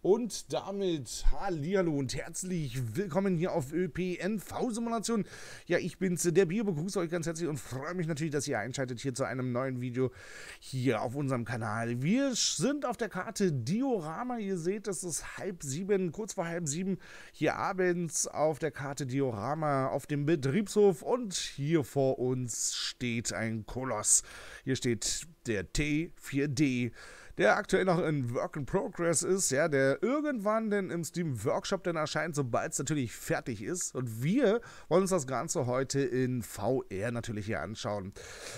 Und damit hallihallo und herzlich willkommen hier auf ÖPNV-Simulation. Ja, ich bin's, der Bio, begrüße euch ganz herzlich und freue mich natürlich, dass ihr einschaltet hier zu einem neuen Video hier auf unserem Kanal. Wir sind auf der Karte Diorama. Ihr seht, es ist 6:30, kurz vor 6:30 hier abends auf der Karte Diorama auf dem Betriebshof. Und hier vor uns steht ein Koloss. Hier steht der T4D, der aktuell noch in Work in Progress ist, ja, der irgendwann denn im Steam Workshop dann erscheint, sobald es natürlich fertig ist. Und wir wollen uns das Ganze heute in VR natürlich hier anschauen.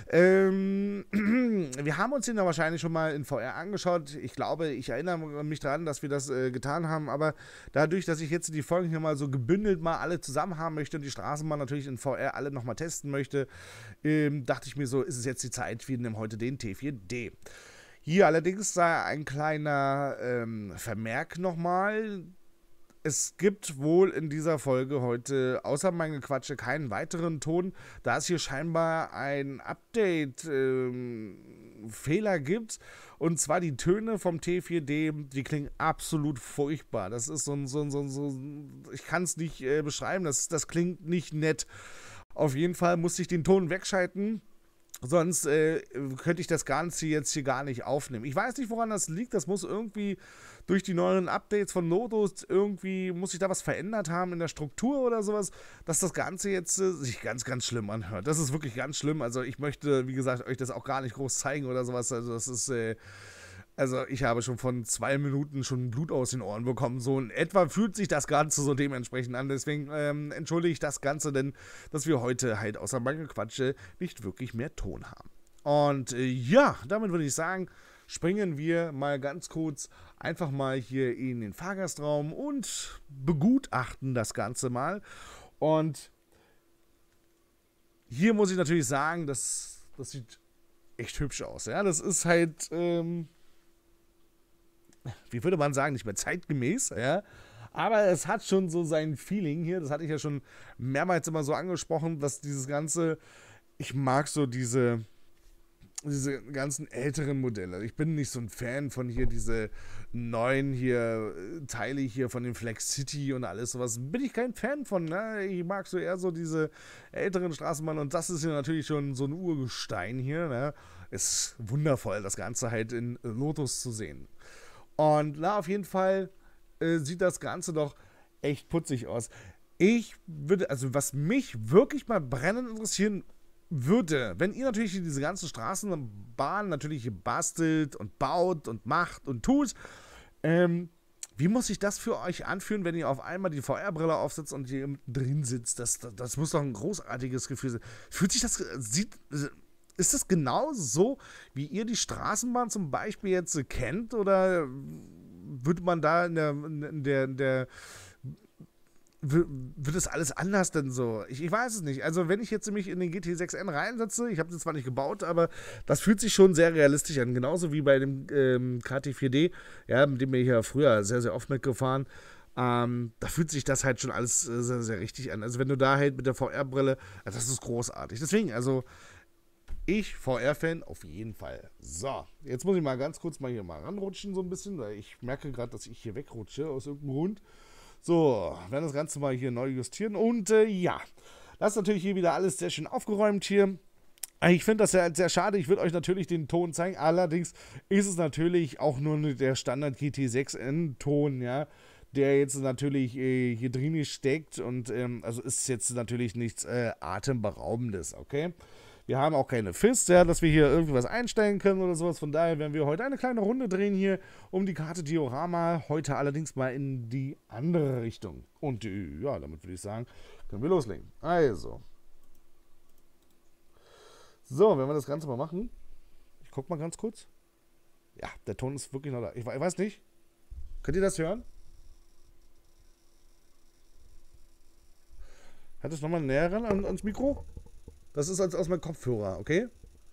Wir haben uns den ja wahrscheinlich schon mal in VR angeschaut. Ich glaube, ich erinnere mich daran, dass wir das getan haben, aber dadurch, dass ich jetzt die Folgen hier mal so gebündelt mal alle zusammen haben möchte und die Straßenbahn natürlich in VR alle nochmal testen möchte, dachte ich mir so, ist es jetzt die Zeit, wir nehmen heute den T4D. Hier allerdings sei ein kleiner Vermerk nochmal. Es gibt wohl in dieser Folge heute, außer mein Gequatsche, keinen weiteren Ton, da es hier scheinbar ein Update-Fehler gibt. Und zwar die Töne vom T4D, die klingen absolut furchtbar. Das ist ich kann es nicht beschreiben, das klingt nicht nett. Auf jeden Fall musste ich den Ton wegschalten. Sonst könnte ich das Ganze jetzt hier gar nicht aufnehmen. Ich weiß nicht, woran das liegt. Das muss irgendwie durch die neuen Updates von Nodus irgendwie, muss sich da was verändert haben in der Struktur oder sowas, dass das Ganze jetzt sich ganz, ganz schlimm anhört. Das ist wirklich ganz schlimm. Also ich möchte, wie gesagt, euch das auch gar nicht groß zeigen oder sowas. Also das ist, also ich habe schon von 2 Minuten schon Blut aus den Ohren bekommen. So in etwa fühlt sich das Ganze so dementsprechend an. Deswegen entschuldige ich das Ganze, denn dass wir heute halt außer Mangelquatsche nicht wirklich mehr Ton haben. Und ja, damit würde ich sagen, springen wir mal ganz kurz einfach mal hier in den Fahrgastraum und begutachten das Ganze mal. Und hier muss ich natürlich sagen, das sieht echt hübsch aus. Ja, das ist halt wie würde man sagen, nicht mehr zeitgemäß, ja. Aber es hat schon so sein Feeling hier, das hatte ich ja schon mehrmals immer so angesprochen, dass dieses Ganze, ich mag so diese ganzen älteren Modelle. Ich bin nicht so ein Fan von hier diese neuen hier Teile hier von den Flex City und alles sowas. Bin ich kein Fan von, ne? Ich mag so eher so diese älteren Straßenbahnen und das ist hier natürlich schon so ein Urgestein hier, ne? Ist wundervoll, das Ganze halt in Lotus zu sehen. Und na, auf jeden Fall sieht das Ganze doch echt putzig aus. Ich würde, also was mich wirklich mal brennend interessieren würde, wenn ihr natürlich diese ganzen Straßenbahnen natürlich bastelt und baut und macht und tut, wie muss sich das für euch anfühlen, wenn ihr auf einmal die VR-Brille aufsetzt und hier drin sitzt? Das muss doch ein großartiges Gefühl sein. Fühlt sich das, ist das genau so, wie ihr die Straßenbahn zum Beispiel jetzt kennt? Oder würde man da wird das alles anders denn so? Ich weiß es nicht. Also wenn ich jetzt mich in den GT6N reinsetze, ich habe den zwar nicht gebaut, aber das fühlt sich schon sehr realistisch an. Genauso wie bei dem KT4D, ja, mit dem wir hier früher sehr, sehr oft mitgefahren. Da fühlt sich das halt schon alles sehr, sehr richtig an. Also wenn du da halt mit der VR-Brille, das ist großartig. Deswegen, also ich, VR-Fan, auf jeden Fall. So, jetzt muss ich mal ganz kurz mal hier mal ranrutschen so ein bisschen, weil ich merke gerade, dass ich hier wegrutsche aus irgendeinem Grund. So, werden das Ganze mal hier neu justieren und ja, das ist natürlich hier wieder alles sehr schön aufgeräumt hier. Ich finde das sehr, sehr schade, ich würde euch natürlich den Ton zeigen, allerdings ist es natürlich auch nur der Standard GT6N-Ton, ja, der jetzt natürlich hier drin steckt und also ist jetzt natürlich nichts Atemberaubendes, okay? Wir haben auch keine Fist, ja, dass wir hier irgendwie was einstellen können oder sowas. Von daher werden wir heute eine kleine Runde drehen hier um die Karte Diorama. Heute allerdings mal in die andere Richtung. Und ja, damit würde ich sagen, können wir loslegen. Also. So, wenn wir das Ganze mal machen. Ich guck mal ganz kurz. Ja, der Ton ist wirklich noch da. Ich weiß nicht. Könnt ihr das hören? Hat es nochmal näher ran ans Mikro? Das ist aus meinem Kopfhörer, okay?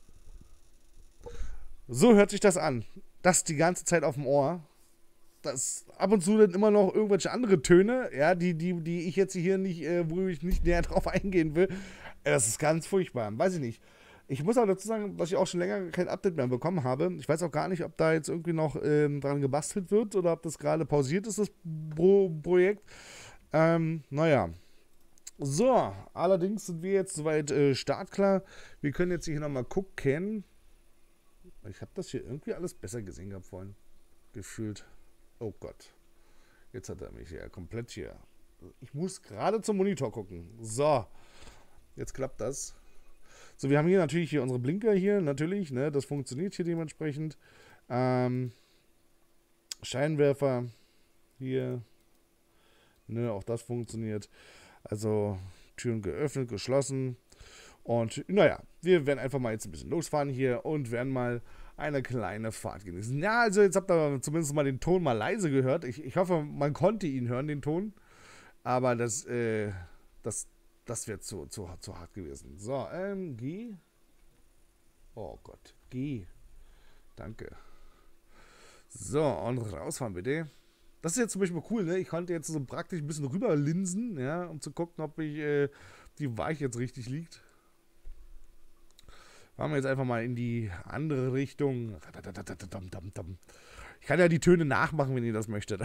So hört sich das an. Das die ganze Zeit auf dem Ohr. Das ab und zu dann immer noch irgendwelche andere Töne, ja, die ich jetzt hier nicht, wo ich nicht näher drauf eingehen will. Das ist ganz furchtbar. Weiß ich nicht. Ich muss auch dazu sagen, dass ich auch schon länger kein Update mehr bekommen habe. Ich weiß auch gar nicht, ob da jetzt irgendwie noch dran gebastelt wird oder ob das gerade pausiert ist, das Projekt. Naja. So, allerdings sind wir jetzt soweit startklar. Wir können jetzt hier nochmal gucken. Ich habe das hier irgendwie alles besser gesehen gehabt vorhin. Gefühlt. Oh Gott. Jetzt hat er mich ja komplett hier. Ich muss gerade zum Monitor gucken. So. Jetzt klappt das. So, wir haben hier natürlich hier unsere Blinker hier, natürlich, ne, das funktioniert hier dementsprechend. Scheinwerfer hier, ne, auch das funktioniert. Also Türen geöffnet, geschlossen. Und naja, wir werden einfach mal jetzt ein bisschen losfahren hier und werden mal eine kleine Fahrt genießen. Ja, also jetzt habt ihr zumindest mal den Ton mal leise gehört. Ich hoffe, man konnte ihn hören, den Ton. Aber das wird zu hart gewesen. So, G. Oh Gott, G. Danke. So, und rausfahren bitte. Das ist jetzt zum Beispiel cool, ne? Ich konnte jetzt so praktisch ein bisschen rüber linsen, ja, um zu gucken, ob die Weiche jetzt richtig liegt. Fahren wir jetzt einfach mal in die andere Richtung. Ich kann ja die Töne nachmachen, wenn ihr das möchtet.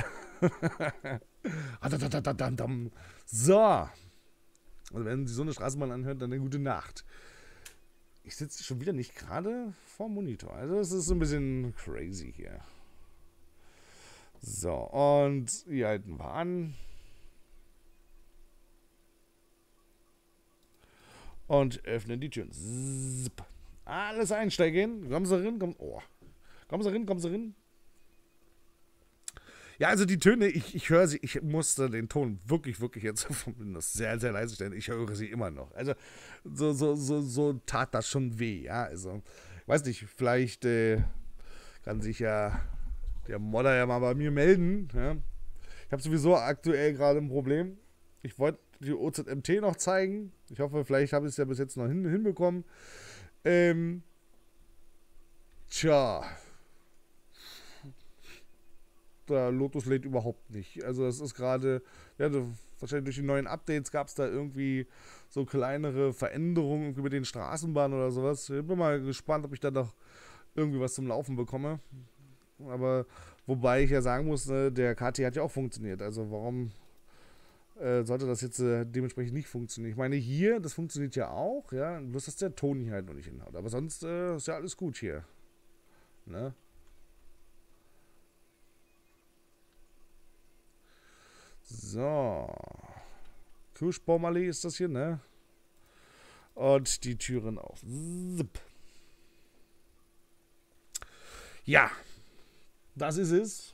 So. Also wenn Sie so eine Straßenbahn anhört, dann eine gute Nacht. Ich sitze schon wieder nicht gerade vorm Monitor. Also es ist so ein bisschen crazy hier. So, und hier halten wir an. Und öffnen die Türen. Zip. Alles einsteigen. Kommen Sie rein, kommen Sie rein, kommen Sie rein. Ja, also die Töne, ich höre sie, ich musste den Ton wirklich jetzt vom Windows sehr, sehr leise stellen. Ich höre sie immer noch. Also so tat das schon weh, ja. Also, weiß nicht, vielleicht kann sich ja der Modder ja mal bei mir melden. Ja. Ich habe sowieso aktuell gerade ein Problem. Ich wollte die OZMT noch zeigen. Ich hoffe, vielleicht habe ich es ja bis jetzt noch hinbekommen. Tja. Der Lotus lädt überhaupt nicht. Also das ist gerade, ja, wahrscheinlich durch die neuen Updates gab es da irgendwie so kleinere Veränderungen über den Straßenbahnen oder sowas. Ich bin mal gespannt, ob ich da noch irgendwie was zum Laufen bekomme. Aber wobei ich ja sagen muss, ne, der KT hat ja auch funktioniert. Also warum sollte das jetzt dementsprechend nicht funktionieren? Ich meine, hier, das funktioniert ja auch, ja, bloß dass der Ton hier halt noch nicht hinhaut. Aber sonst ist ja alles gut hier. Ne? So. Kirschbaumallee ist das hier, ne? Und die Türen auf. Zip. Ja. Das ist es.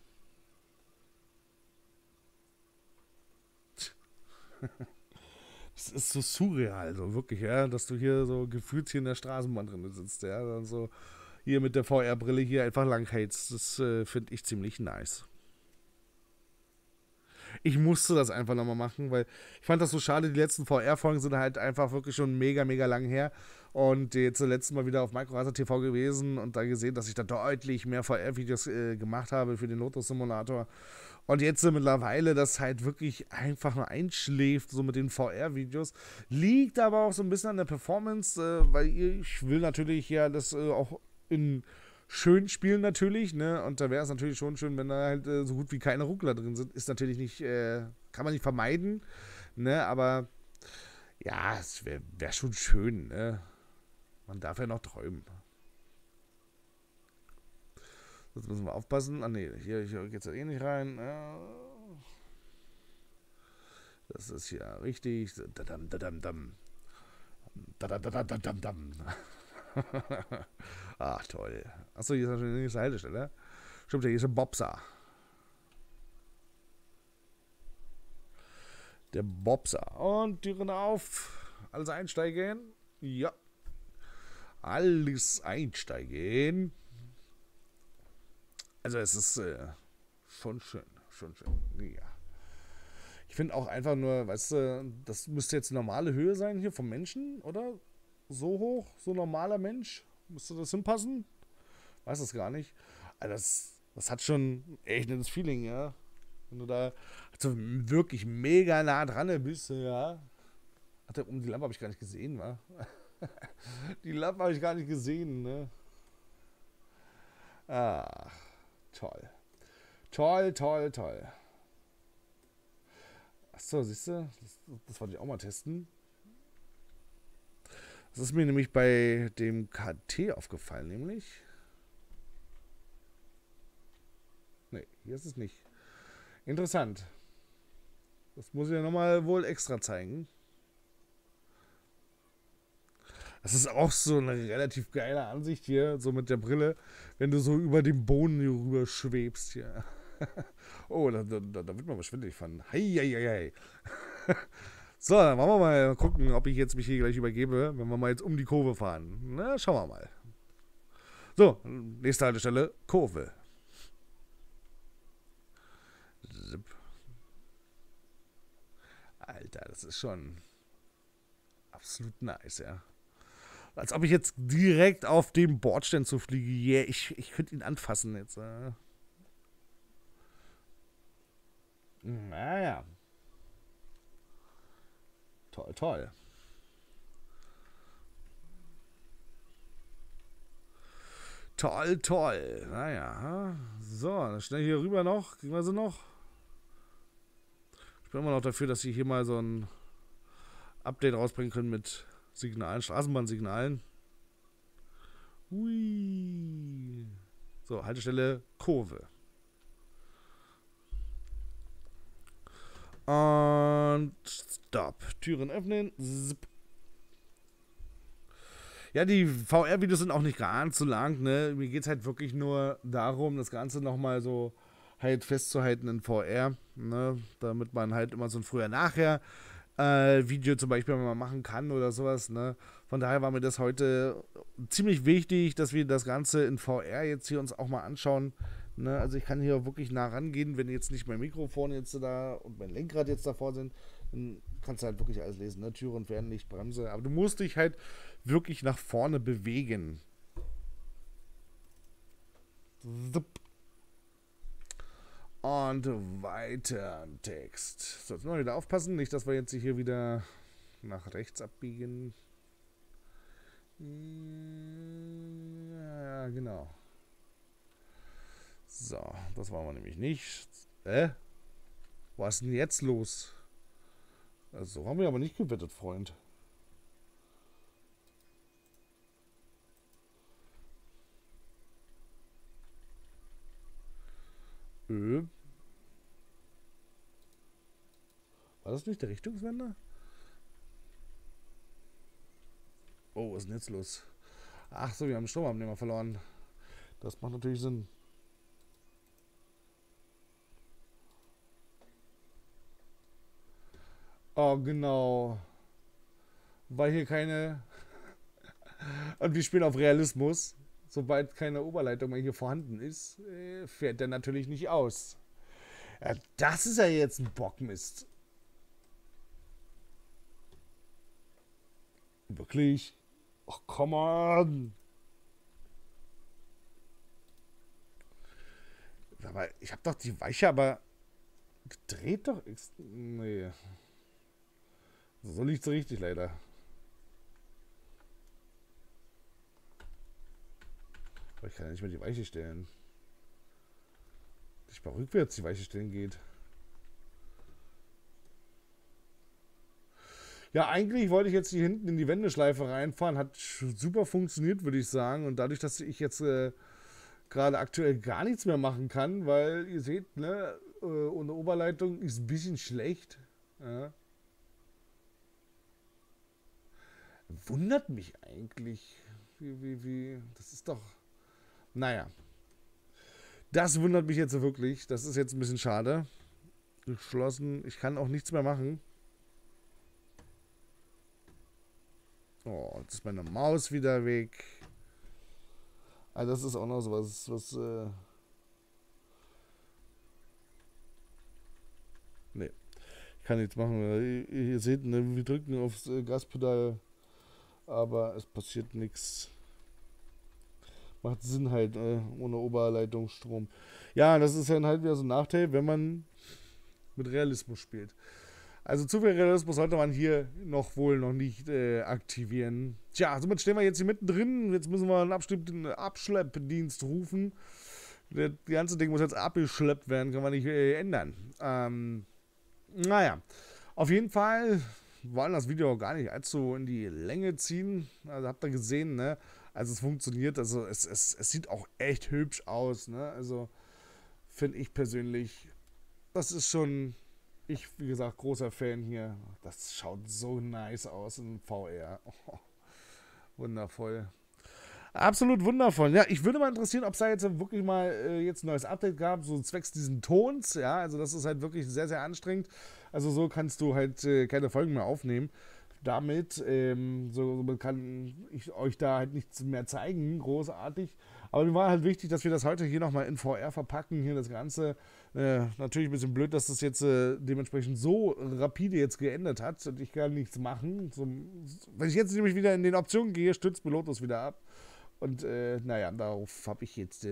Das ist so surreal, so wirklich, ja, dass du hier so gefühlt hier in der Straßenbahn drin sitzt, ja, dann so hier mit der VR-Brille hier einfach langhältst. Das finde ich ziemlich nice. Ich musste das einfach nochmal machen, weil ich fand das so schade. Die letzten VR-Folgen sind halt einfach wirklich schon mega lang her. Und jetzt zuletzt mal wieder auf Microracer TV gewesen und da gesehen, dass ich da deutlich mehr VR-Videos gemacht habe für den Lotus-Simulator. Und jetzt mittlerweile, das halt wirklich einfach nur einschläft, so mit den VR-Videos. Liegt aber auch so ein bisschen an der Performance, weil ich will natürlich ja das auch in schön spielen natürlich, ne? Und da wäre es natürlich schon schön, wenn da halt so gut wie keine Ruckler drin sind. Ist natürlich nicht, kann man nicht vermeiden, ne? Aber ja, es wär schon schön, ne? Man darf ja noch träumen. Jetzt müssen wir aufpassen. Ah ne, hier geht's ja eh nicht rein. Das ist hier richtig. Dadam, dadam, dam. Dadam, dam. Ach, toll. Achso, hier ist natürlich die nächste Haltestelle. Stimmt, hier ist ein Bobser. Der Bobser. Und Türen auf. Alles einsteigen. Ja. Alles einsteigen. Also es ist schon schön. Schon schön. Ja. Ich finde auch einfach nur, weißt du, das müsste jetzt normale Höhe sein hier vom Menschen, oder? So hoch, so normaler Mensch. Müsste das hinpassen? Weiß das gar nicht. Also das hat schon echt ein Feeling, ja. Wenn du da also wirklich mega nah dran bist, ja. Ach, da oben die Lampe habe ich gar nicht gesehen, wa? Die Lampe habe ich gar nicht gesehen, ne? Ah, toll. Toll, toll, toll. Achso, siehst du? Das wollte ich auch mal testen. Das ist mir nämlich bei dem KT aufgefallen, nämlich. Ne, hier ist es nicht. Interessant. Das muss ich ja nochmal wohl extra zeigen. Das ist auch so eine relativ geile Ansicht hier, so mit der Brille, wenn du so über den Boden hier rüber schwebst hier. Oh, da wird man schwindelig von. Heieiei. So, dann wollen wir mal gucken, ob ich jetzt mich hier gleich übergebe, wenn wir mal jetzt um die Kurve fahren. Na, schauen wir mal. So, nächste Haltestelle, Kurve. Zip. Alter, das ist schon absolut nice, ja. Als ob ich jetzt direkt auf dem Bordstein zufliege. Yeah, ich könnte ihn anfassen jetzt. Naja. Toll, toll. Toll, toll. Naja. So, dann schnell hier rüber noch. Kriegen wir sie noch? Ich bin immer noch dafür, dass sie hier mal so ein Update rausbringen können mit Signalen, Straßenbahnsignalen. Hui. So, Haltestelle Kurve. Und Stop. Türen öffnen. Zip. Ja, die VR-Videos sind auch nicht ganz so lang, ne? Mir geht es halt wirklich nur darum, das Ganze nochmal so halt festzuhalten in VR, ne? Damit man halt immer so ein Früher-Nachher Video zum Beispiel mal machen kann oder sowas, ne? Von daher war mir das heute ziemlich wichtig, dass wir das Ganze in VR jetzt hier uns auch mal anschauen. Ne? Also ich kann hier wirklich nah rangehen, wenn jetzt nicht mein Mikrofon jetzt da und mein Lenkrad jetzt davor sind, dann kannst du halt wirklich alles lesen, ne? Türen, Fernlicht, Bremse. Aber du musst dich halt wirklich nach vorne bewegen. Und weiter im Text. So, jetzt müssen wir wieder aufpassen, nicht, dass wir jetzt hier wieder nach rechts abbiegen. Ja, genau. So, das wollen wir nämlich nicht. Was ist denn jetzt los? Also, so haben wir aber nicht gewettet, Freund. War das nicht der Richtungswender? Oh, was ist denn jetzt los? Ach so, wir haben den Stromabnehmer verloren. Das macht natürlich Sinn. Oh, genau. Weil hier keine... Und wir spielen auf Realismus. Sobald keine Oberleitung mehr hier vorhanden ist, fährt der natürlich nicht aus. Ja, das ist ja jetzt ein Bockmist. Wirklich? Ach, come on. Aber ich habe doch die Weiche aber gedreht doch. Nee. So liegt es richtig leider. Aber ich kann ja nicht mehr die Weiche stellen. Nicht mal rückwärts die Weiche stellen geht. Ja, eigentlich wollte ich jetzt hier hinten in die Wendeschleife reinfahren. Hat super funktioniert, würde ich sagen. Und dadurch, dass ich jetzt gerade aktuell gar nichts mehr machen kann, weil ihr seht, ne, ohne Oberleitung ist ein bisschen schlecht. Ja. Wundert mich eigentlich. Das ist doch. Naja. Das wundert mich jetzt wirklich. Das ist jetzt ein bisschen schade. Geschlossen. Ich kann auch nichts mehr machen. Oh, jetzt ist meine Maus wieder weg. Also das ist auch noch so was nee. Ich kann nichts machen. Ihr seht, ne, wir drücken aufs Gaspedal, aber es passiert nichts. Macht Sinn halt, ohne Oberleitungsstrom. Ja, das ist dann halt wieder so ein Nachteil, wenn man mit Realismus spielt. Also zu viel Realismus sollte man hier noch nicht aktivieren. Tja, somit stehen wir jetzt hier mittendrin. Jetzt müssen wir einen Abschleppdienst rufen. Das ganze Ding muss jetzt abgeschleppt werden, kann man nicht ändern. Naja, auf jeden Fall wollen das Video auch gar nicht allzu in die Länge ziehen. Also habt ihr gesehen, ne? Also es funktioniert, also es sieht auch echt hübsch aus, ne? Also finde ich persönlich, das ist schon, ich wie gesagt, großer Fan hier. Das schaut so nice aus in VR. Oh, wundervoll. Absolut wundervoll. Ja, ich würde mal interessieren, ob es da jetzt wirklich mal jetzt ein neues Update gab, so zwecks diesen Tons. Ja, also das ist halt wirklich sehr, sehr anstrengend. Also so kannst du halt keine Folgen mehr aufnehmen. Damit so kann ich euch da halt nichts mehr zeigen, großartig. Aber mir war halt wichtig, dass wir das heute hier nochmal in VR verpacken, hier das Ganze. Natürlich ein bisschen blöd, dass das jetzt dementsprechend so rapide jetzt geändert hat und ich kann nichts machen. So, wenn ich jetzt nämlich wieder in den Optionen gehe, stürzt Pilotus wieder ab. Und naja, darauf habe ich jetzt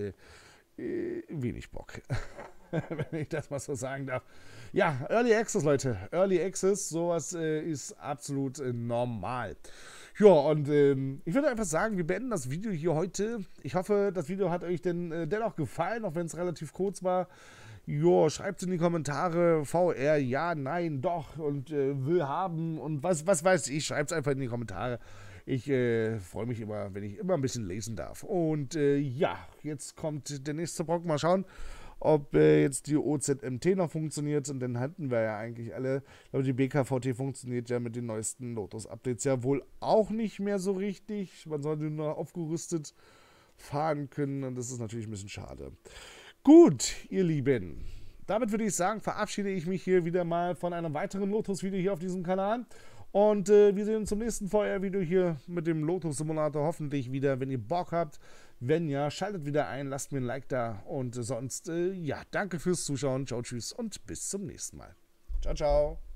wenig Bock. Wenn ich das mal so sagen darf. Ja, Early Access, Leute. Early Access, sowas ist absolut normal. Ja, und ich würde einfach sagen, wir beenden das Video hier heute. Ich hoffe, das Video hat euch denn dennoch gefallen, auch wenn es relativ kurz war. Jo, schreibt in die Kommentare, VR, ja, nein, doch und will haben und was weiß ich. Schreibt es einfach in die Kommentare. Ich freue mich immer, wenn ich immer ein bisschen lesen darf. Und ja, jetzt kommt der nächste Brocken. Mal schauen, ob jetzt die OZMT noch funktioniert. Und dann hatten wir ja eigentlich alle. Ich glaube, die BKVT funktioniert ja mit den neuesten Lotus-Updates ja wohl auch nicht mehr so richtig. Man sollte nur aufgerüstet fahren können. Und das ist natürlich ein bisschen schade. Gut, ihr Lieben. Damit würde ich sagen, verabschiede ich mich hier wieder mal von einem weiteren Lotus-Video hier auf diesem Kanal. Und wir sehen uns zum nächsten VR-Video hier mit dem Lotus-Simulator hoffentlich wieder, wenn ihr Bock habt. Wenn ja, schaltet wieder ein, lasst mir ein Like da. Und sonst, ja, danke fürs Zuschauen. Ciao, tschüss und bis zum nächsten Mal. Ciao, ciao.